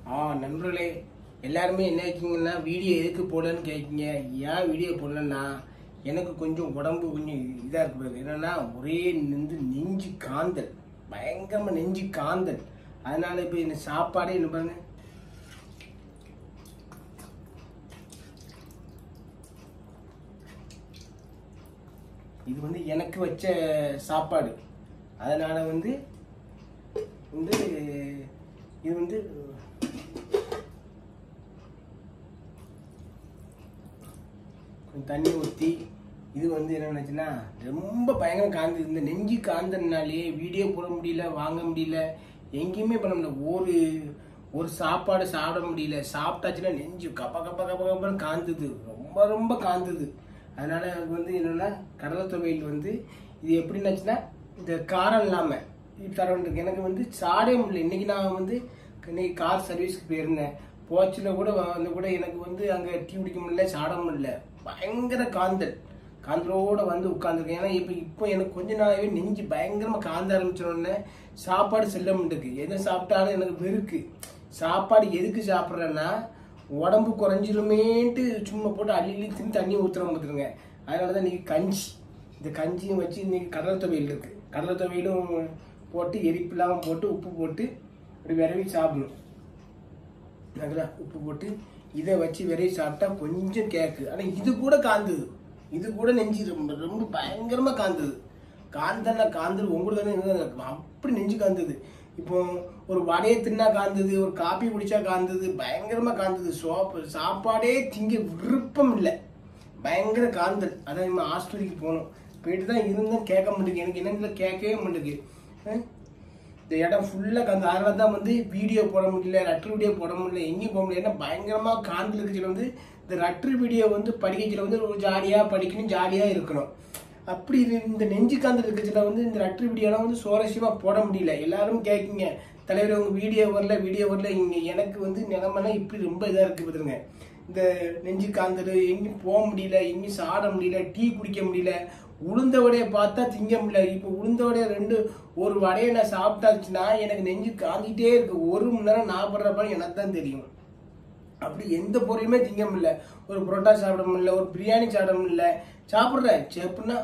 நண்பர்களே எல்லாருமே என்ன கேட்குங்கன்னா வீடியோ எதுக்கு போடலன்னு கேட்குங்க. ஏன் வீடியோ போடலன்னா எனக்கு கொஞ்சம் உடம்பு கொஞ்சம் இதாக இருக்குது. என்னன்னா ஒரே நெஞ்சு காந்தல், பயங்கரமாக நெஞ்சு காந்தல். அதனால இப்போ இந்த சாப்பாடே என்ன பாருங்க, இது வந்து எனக்கு வச்ச சாப்பாடு. அதனால வந்து இது வந்து கொஞ்சம் தண்ணி ஊற்றி இது வந்து என்ன நினச்சுன்னா ரொம்ப பயங்கரம் காந்து. இந்த நெஞ்சு காந்தனாலே வீடியோ போட முடியல, வாங்க முடியல, எங்கேயுமே பண்ண முடியல. ஒரு சாப்பாடு சாப்பிட முடியல. சாப்பிட்டாச்சுன்னா நெஞ்சு கப்ப கப்ப கப்ப கப்பன்னு காந்துது, ரொம்ப ரொம்ப காந்துது. அதனால எனக்கு வந்து என்னன்னா கடலை துவையல் வந்து இது எப்படின்னாச்சுன்னா இந்த காரம் இல்லாமல் இது தர வேண்டியிருக்கு. எனக்கு வந்து சாடே முடியல. இன்னைக்கு நான் வந்து இன்னைக்கு கார் சர்வீஸ்க்கு போயிருந்தேன். போச்சில் கூட வந்து கூட எனக்கு வந்து அங்கே டீ குடிக்க முடியல, சாட முடியல. பயங்கர காந்தலோட வந்து உட்காந்துருக்கேன். ஏன்னா இப்போ எனக்கு கொஞ்ச நாளாவே நெஞ்சு பயங்கரமாக காந்த ஆரம்பிச்சோடனே சாப்பாடு செல்ல முடியுது. எதை சாப்பிட்டாலும் எனக்கு வெறுக்கு. சாப்பாடு எதுக்கு சாப்பிட்றேன்னா உடம்பு குறைஞ்சிருமேன்ட்டு சும்மா போட்டு அள்ளி தின்னு தண்ணி ஊற்றுறோம். அதனால தான் இன்னைக்கு கஞ்சி, இந்த கஞ்சியும் வச்சு இன்னைக்கு கடலை துவையல் இருக்கு. கடலை துவையலும் போட்டு எரிப்பில்லாமல் போட்டு உப்பு போட்டு அப்படி விரவி சாப்பிடணும். உப்பு போட்டு இதை வச்சு விரைவி சாப்பிட்டா கொஞ்சம் கேக்கு. ஆனால் இது கூட காந்துது, இது கூட நெஞ்சு ரொம்ப ரொம்ப பயங்கரமா காந்துது. காந்தது உங்களுக்கு அப்படி நெஞ்சு காந்துது. இப்போ ஒரு வடையை தின்னா காந்துது, ஒரு காப்பி குடிச்சா காந்துது, பயங்கரமா காந்துது. சாப்பாடே திங்க விருப்பம் இல்லை, பயங்கர காந்தல். அதான் நம்ம ஆஸ்பத்திரிக்கு போகணும். போயிட்டு தான் இருந்தேன், கேட்க மாட்டேங்குது. எனக்கு என்னன்னு கேட்கவே மாட்டேங்குது. இந்த இடம் ஃபுல்லாக காந்து. அதனால தான் வந்து வீடியோ போட முடியல, லெட்டர் வீடியோ போட முடியல, எங்கேயும் போக முடியல. ஏன்னா பயங்கரமாக காந்தில் இருக்கிறதுல வந்து இந்த லெட்டர் வீடியோ வந்து படிக்கிறதுல வந்து ஒரு ஜாலியாக படிக்கணும், ஜாலியாக இருக்கணும். அப்படி இந்த நெஞ்சு காந்தில் இருக்கிறதுல வந்து இந்த லெட்டர் வீடியோலாம் வந்து சுவாரஸ்யமாக போட முடியல. எல்லாரும் கேட்குங்க, தலைவர் உங்கள் வீடியோ வரல. இங்கே எனக்கு வந்து நிலமெல்லாம் இப்படி ரொம்ப இதாக இருக்குது பார்த்துருங்க. இந்த நெஞ்சு காந்தல், எங்கேயும் போக முடியல, எங்கேயும் சாட முடியல, டீ குடிக்க முடியல. உளுந்த வடையை பார்த்தா திங்க முடியல. இப்போ உளுந்த வடையை ஒரு வடையை நான் சாப்பிட்டாச்சுன்னா எனக்கு நெஞ்சு காந்திட்டே இருக்கு. 1 மணி நேரம் நான் படுறப்ப எனக்கு தான் தெரியும். அப்படி எந்த பொருளுமே திங்க முடியல. ஒரு புரோட்டா சாப்பிட முடியல, ஒரு பிரியாணி சாப்பிட முடியல. சாப்பிட்றேன் சேப்புன்னா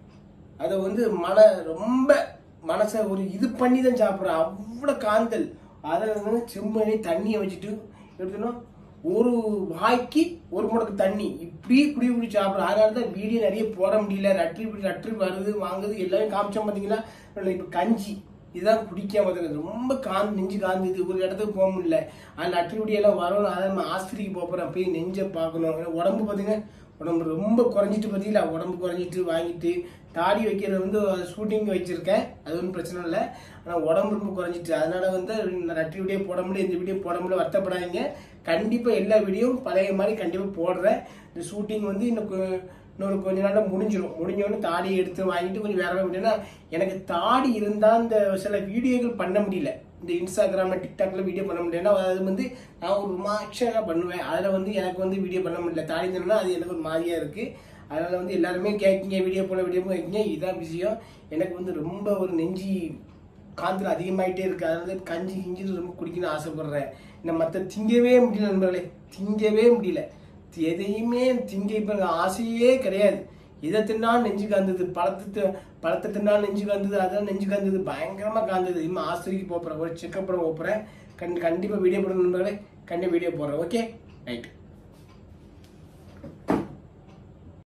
அதை வந்து ரொம்ப மனசை ஒரு இது பண்ணி தான் சாப்பிட்றேன். அவ்வளோ காந்தல். அதில் வந்து செம்பனி தண்ணியை வச்சுட்டு எடுத்துனோம், ஒரு வாய்க்கு ஒரு முடக்கு தண்ணி இப்படி குடி சாப்பிட்றோம். அதனால தான் வீடியோ நிறைய போட முடியல. லெட்ரு வருது வாங்குது எல்லாமே காமிச்சோம் பார்த்தீங்களா. இப்போ கஞ்சி இதுதான் குடிக்காம பார்த்துங்க. ரொம்ப நெஞ்சு காந்துது, ஒரு இடத்துக்கு போக முடியல. அது லெட்ரு வீடியோலாம் வரணும். அதை நம்ம ஆஸ்பத்திரிக்கு போகிறோம், போய் நெஞ்சை பார்க்கணும். உடம்பு பார்த்தீங்க, உடம்பு ரொம்ப குறைஞ்சிட்டு பார்த்தீங்களா. உடம்பு குறைஞ்சிட்டு வாங்கிட்டு தாடி வைக்கிறது வந்து ஷூட்டிங் வச்சிருக்கேன், அது ஒன்றும் பிரச்சனை இல்லை. ஆனால் உடம்பு ரொம்ப குறைஞ்சிட்டு. அதனால வந்து லெட்ரு வீடியோ போட முடியல, இந்த வீடியோ போட முடியல, வருத்தப்படாதீங்க. கண்டிப்பாக எல்லா வீடியோவும் பழைய மாதிரி கண்டிப்பாக போடுறேன். இந்த ஷூட்டிங் வந்து இன்னொரு கொஞ்ச நாளில் முடிஞ்சோன்னு தாடியை எடுத்து வாங்கிட்டு கொஞ்சம் வேற வீடியோனா எனக்கு தாடி இருந்தால் இந்த சில வீடியோக்கள் பண்ண முடியல. இந்த இன்ஸ்டாகிராமில் டிக்டாக்ல வீடியோ பண்ண முடியல. அது வந்து நான் ஒரு மாக்ஷனாக பண்ணுவேன். அதில் வந்து எனக்கு வந்து வீடியோ பண்ண முடியல. தாடி இருந்ததுன்னா அது எனக்கு ஒரு மாதிரியாக இருக்குது. அதனால வந்து எல்லாருமே கேட்குங்க, வீடியோ கேட்குங்க. இதுதான் விஷயம். எனக்கு வந்து ரொம்ப ஒரு நெஞ்சி காந்தில் அதிகமாகிட்டே இருக்குது. அதனால கஞ்சி ரொம்ப குடிக்கணும்னு ஆசைப்படுறேன். இந்த மற்ற திங்கவே முடியல நண்பர்களே, திங்கவே முடியல. எதையுமே திங்க இப்போ ஆசையே கிடையாது. எதை தின்னாலும் நெஞ்சு காந்தது, பழத்தை தின்னாலும் நெஞ்சு காந்தது, அதெல்லாம் நெஞ்சு காந்தது, பயங்கரமாக காந்தது. இனிமேல் ஆஸ்பத்திரிக்கு போகிறேன், ஒரு செக்கப் பண்ண போகிறேன். கண்டிப்பாக வீடியோ போடுற நண்பர்களே, கண்டிப்பாக வீடியோ போடுறேன். Okay right.